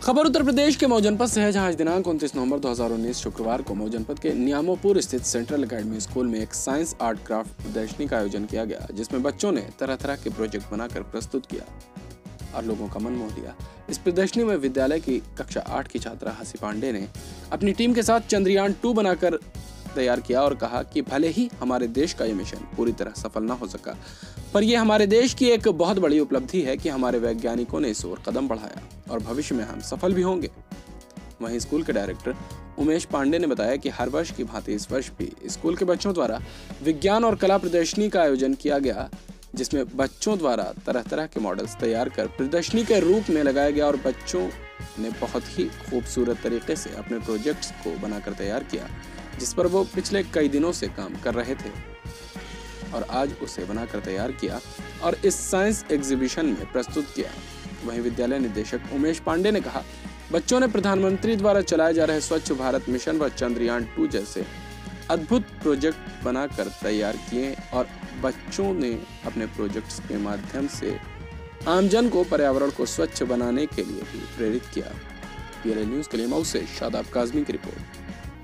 खबर उत्तर प्रदेश के मऊ जनपद से है, जहां आज दिनांक 29 नवंबर 2019 शुक्रवार को मऊ जनपद के नियामोपुर स्थित सेंट्रल एकेडमी स्कूल में एक साइंस आर्ट क्राफ्ट प्रदर्शनी का आयोजन किया गया, जिसमें बच्चों ने तरह तरह के प्रोजेक्ट बनाकर प्रस्तुत किया और लोगों का मन मोह लिया। इस प्रदर्शनी में विद्यालय की कक्षा 8 की छात्रा हसी पांडे ने अपनी टीम के साथ चंद्रयान 2 बनाकर तैयार किया और कहा कि भले ही हमारे देश का ये मिशन पूरी तरह सफल न हो सका, पर यह हमारे देश की एक बहुत बड़ी उपलब्धि है कि हमारे वैज्ञानिकों ने इस ओर कदम बढ़ाया और भविष्य में हम सफल भी होंगे। वहीं स्कूल के डायरेक्टर उमेश पांडे ने बताया कि हर वर्ष की भांति इस वर्ष भी स्कूल के बच्चों द्वारा विज्ञान और कला प्रदर्शनी का आयोजन किया गया, जिसमें बच्चों द्वारा तरह तरह के मॉडल्स तैयार कर प्रदर्शनी के रूप में लगाया गया और बच्चों ने बहुत ही खूबसूरत तरीके से अपने प्रोजेक्ट्स को बनाकर तैयार किया, जिस पर वो पिछले कई दिनों से काम कर रहे थे और आज उसे बनाकर तैयार किया और इस साइंस एग्जीबिशन में प्रस्तुत किया। वहीं विद्यालय निदेशक उमेश पांडे ने कहा, बच्चों ने प्रधानमंत्री द्वारा चलाए जा रहे स्वच्छ भारत मिशन व चंद्रयान 2 जैसे अद्भुत प्रोजेक्ट बनाकर तैयार किए और बच्चों ने अपने प्रोजेक्ट्स के माध्यम से आमजन को पर्यावरण को स्वच्छ बनाने के लिए भी प्रेरित किया। PLA न्यूज़ के लिए मऊ से शादाब काज़मी की रिपोर्ट।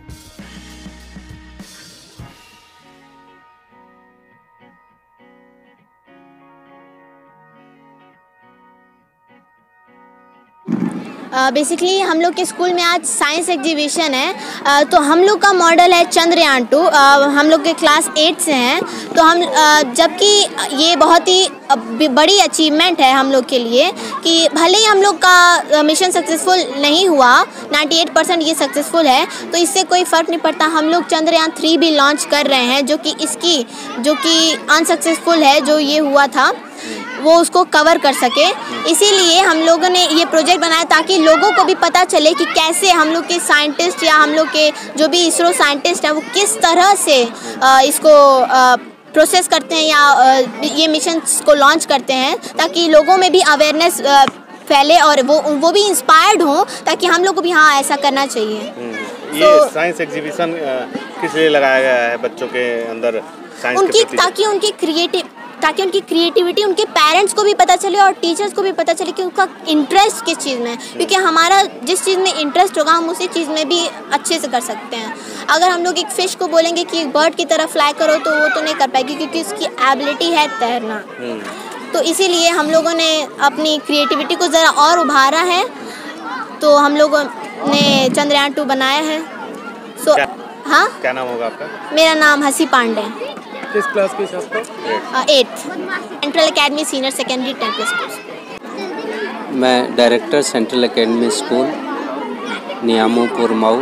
बेसिकली हम लोग के स्कूल में आज साइंस एग्जीबिशन है, तो हम लोग का मॉडल है चंद्रयान 2। हम लोग के क्लास 8 से हैं, तो हम जबकि ये बहुत ही बड़ी अचीवमेंट है हम लोग के लिए कि भले ही हम लोग का मिशन सक्सेसफुल नहीं हुआ, 98% ये सक्सेसफुल है, तो इससे कोई फ़र्क नहीं पड़ता। हम लोग चंद्रयान 3 भी लॉन्च कर रहे हैं, जो कि अनसक्सेसफुल है, जो ये हुआ था वो उसको कवर कर सके। इसीलिए हम लोगों ने ये प्रोजेक्ट बनाया ताकि लोगों को भी पता चले कि कैसे हम लोग के साइंटिस्ट या हम लोग के जो भी इसरो साइंटिस्ट हैं वो किस तरह से इसको प्रोसेस करते हैं या ये मिशन को लॉन्च करते हैं, ताकि लोगों में भी अवेयरनेस फैले और वो भी इंस्पायर्ड हों, ताकि हम लोग को भी हाँ ऐसा करना चाहिए। ये साइंस एग्जीबिशन किस लिए लगाया गया है बच्चों के अंदर साइंस के प्रति? ताकि उनकी क्रिएटिविटी उनके पेरेंट्स को भी पता चले और टीचर्स को भी पता चले कि उनका इंटरेस्ट किस चीज़ में है, क्योंकि हमारा जिस चीज़ में इंटरेस्ट होगा हम उसी चीज़ में भी अच्छे से कर सकते हैं। अगर हम लोग एक फ़िश को बोलेंगे कि एक बर्ड की तरह फ्लाई करो तो वो तो नहीं कर पाएगी, क्योंकि उसकी एबिलिटी है तैरना। तो इसीलिए हम लोगों ने अपनी क्रिएटिविटी को ज़रा और उभारा है, तो हम लोगों ने चंद्रयान 2 बनाया है। हाँ, क्या नाम होगा आपका? मेरा नाम हसी पांडे। किस क्लास की छात्रा? 8th central academy senior secondary 10th school. मैं director central academy school Niyamopur Mau.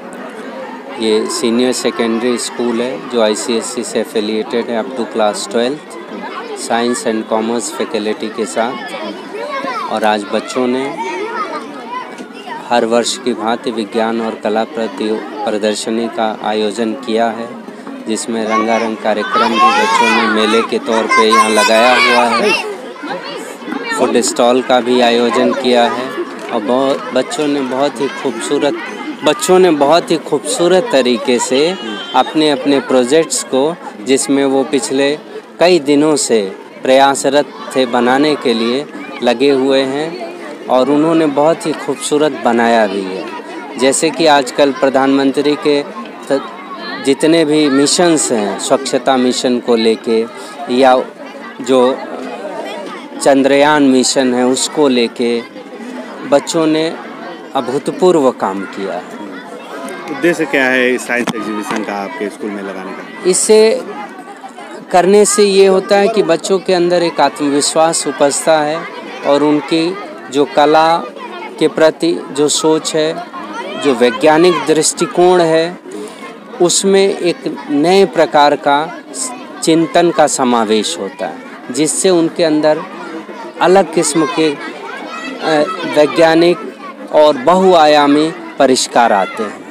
ये सीनियर सेकेंडरी स्कूल है जो ICSE से एफिलिएटेड है up to class 12th science and commerce faculty के साथ। और आज बच्चों ने हर वर्ष की भांति विज्ञान और कला प्रदर्शनी का आयोजन किया है, जिसमें रंगारंग कार्यक्रम भी बच्चों ने मेले के तौर पे यहाँ लगाया हुआ है। फूड स्टॉल का भी आयोजन किया है और बच्चों ने बहुत ही खूबसूरत तरीके से अपने प्रोजेक्ट्स को, जिसमें वो पिछले कई दिनों से प्रयासरत थे बनाने के लिए लगे हुए हैं, और उन्होंने बहुत ही खूबसूरत बनाया भी है। जैसे कि आजकल प्रधानमंत्री के जितने भी मिशंस हैं, स्वच्छता मिशन को लेके या जो चंद्रयान मिशन है उसको लेके बच्चों ने अभूतपूर्व काम किया है। उद्देश्य क्या है इस साइंस एग्जीबिशन का आपके स्कूल में लगाने का? इसे करने से ये होता है कि बच्चों के अंदर एक आत्मविश्वास उपजता है और उनकी जो कला के प्रति जो सोच है, जो वैज्ञानिक दृष्टिकोण है, उसमें एक नए प्रकार का चिंतन का समावेश होता है, जिससे उनके अंदर अलग किस्म के वैज्ञानिक और बहुआयामी परिष्कार आते हैं।